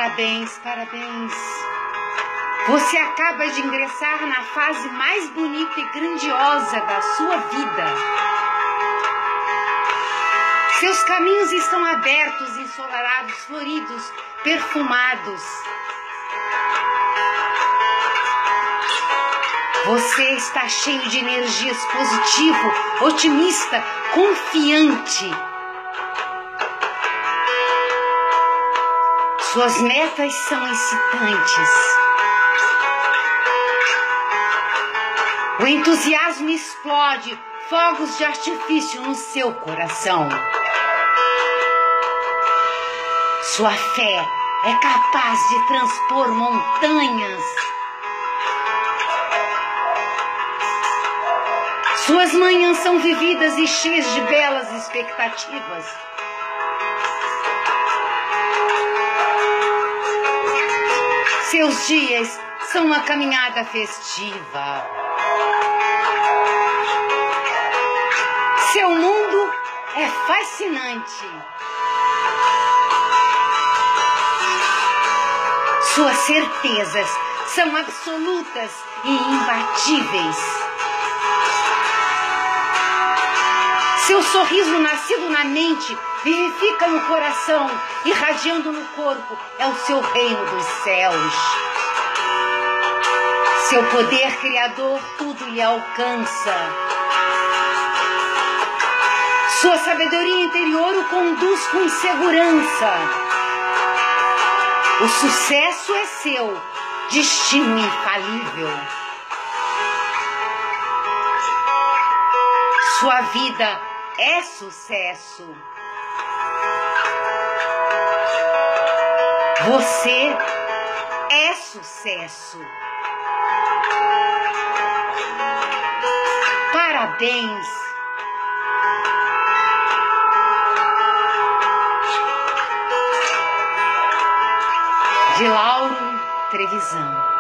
Parabéns, parabéns. Você acaba de ingressar na fase mais bonita e grandiosa da sua vida. Seus caminhos estão abertos, ensolarados, floridos, perfumados. Você está cheio de energias, positivo, otimista, confiante. Suas metas são excitantes. O entusiasmo explode, fogos de artifício no seu coração. Sua fé é capaz de transpor montanhas. Suas manhãs são vividas e cheias de belas expectativas. Seus dias são uma caminhada festiva. Seu mundo é fascinante. Suas certezas são absolutas e imbatíveis. Seu sorriso nascido na mente vivifica no coração, irradiando no corpo, é o seu reino dos céus. Seu poder criador tudo lhe alcança. Sua sabedoria interior o conduz com segurança. O sucesso é seu, destino infalível. Sua vida é sucesso. Você é sucesso. Parabéns. De Lauro Trevisan.